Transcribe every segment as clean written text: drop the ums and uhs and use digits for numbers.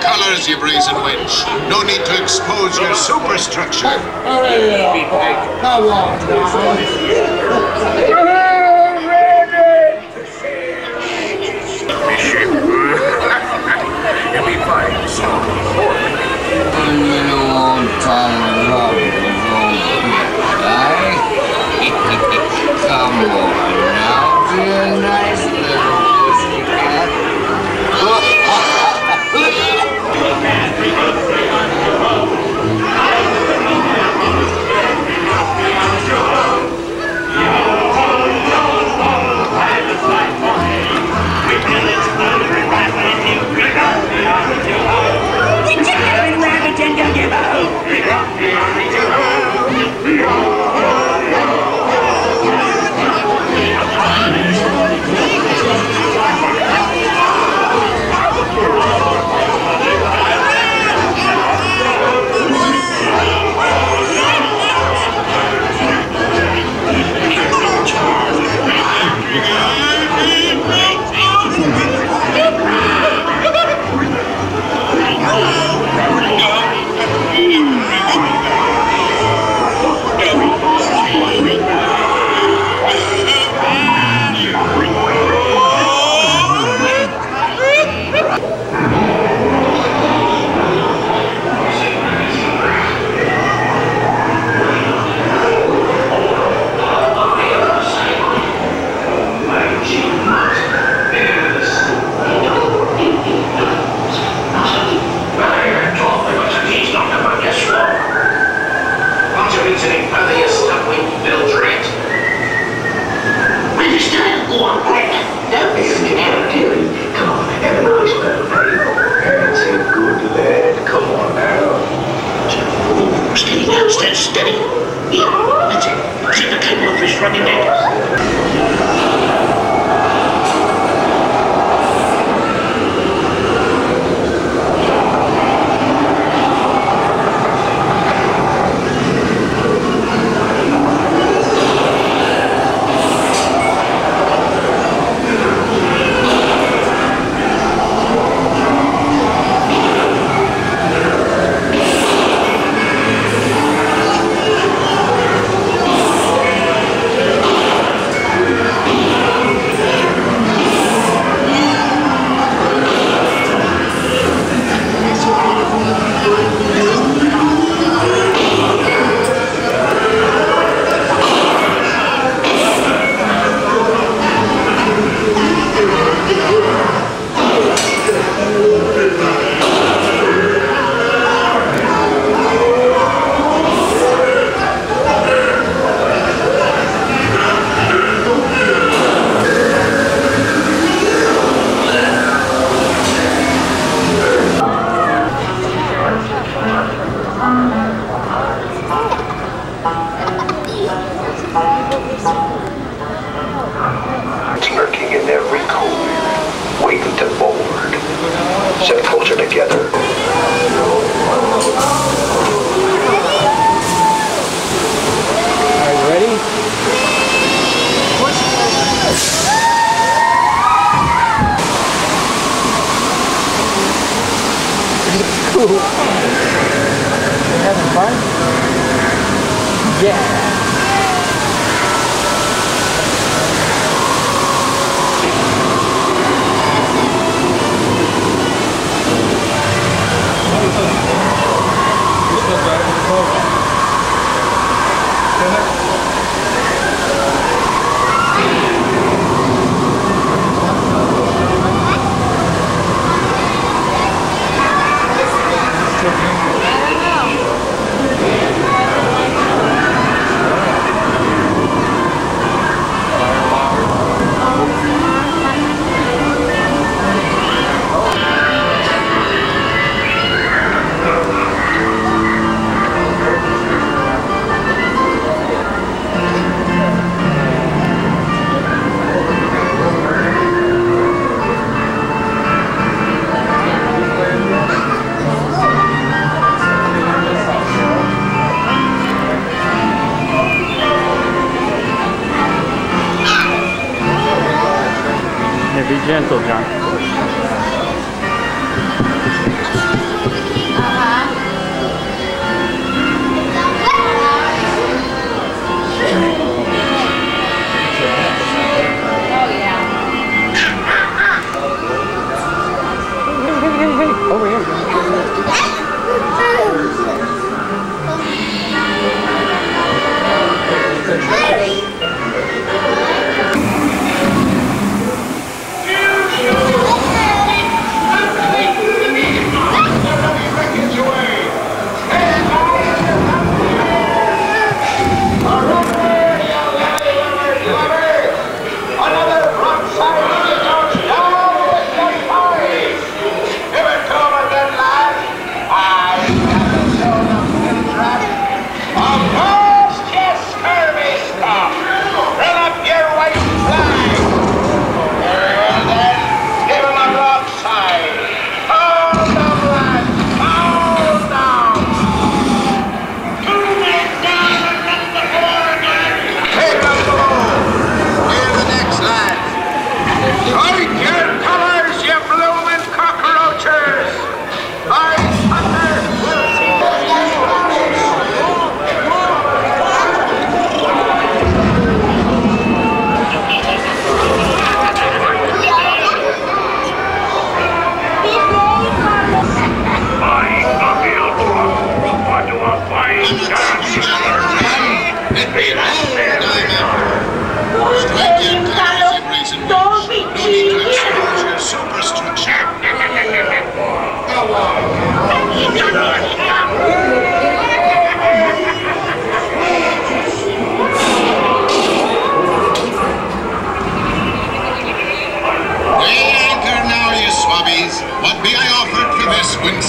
colors, you brazen wench. No need to expose your superstructure. Come on now. You'll be fine soon. I'm in a long time love with old guy. Come on now, be a nice little pussycat. Steady. Yeah, that's it. Keep the cable of fish running dead. Lurking in every corner, waiting to board. Set culture together. Are you ready? Cool. You having fun? Yeah. Be gentle, John.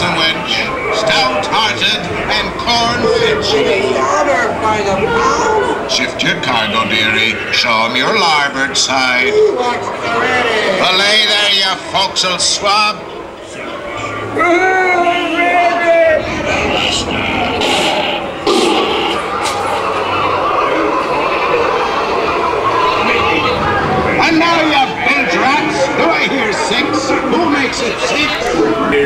a winch, stout-hearted and corn-fetching. By the pound. Shift your cargo, dearie. Show 'em your larboard side. What's the ready? Belay there, you forecastle swab. And now, you bilge rats, do I hear 6? Who makes it 6?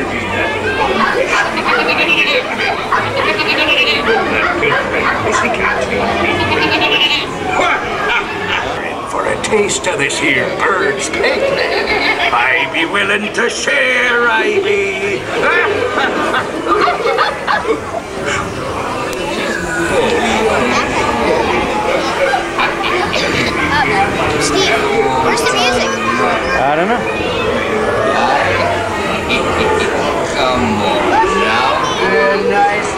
For a taste of this here bird's picnic, I be willing to share, I be. Steve, where's the music? I don't know. Come on now, very nice.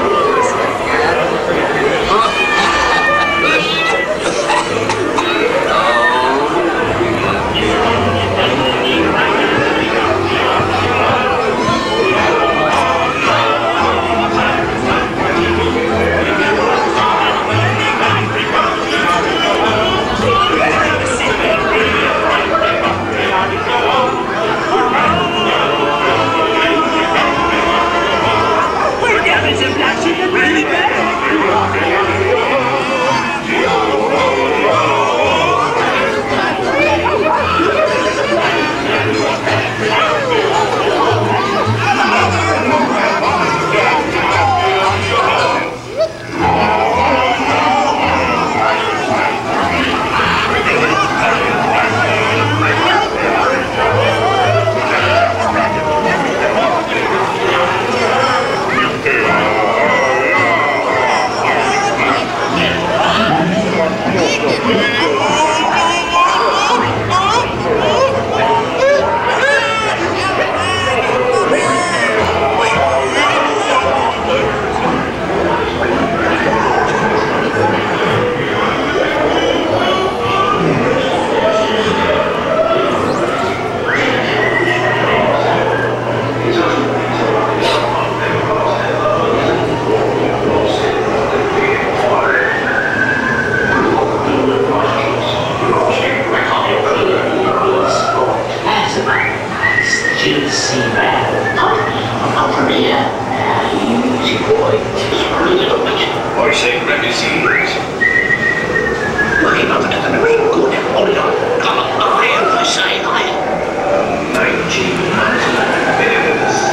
Looking up into the new good. Hold it on. Come on. I am the same. I am. 19 minutes.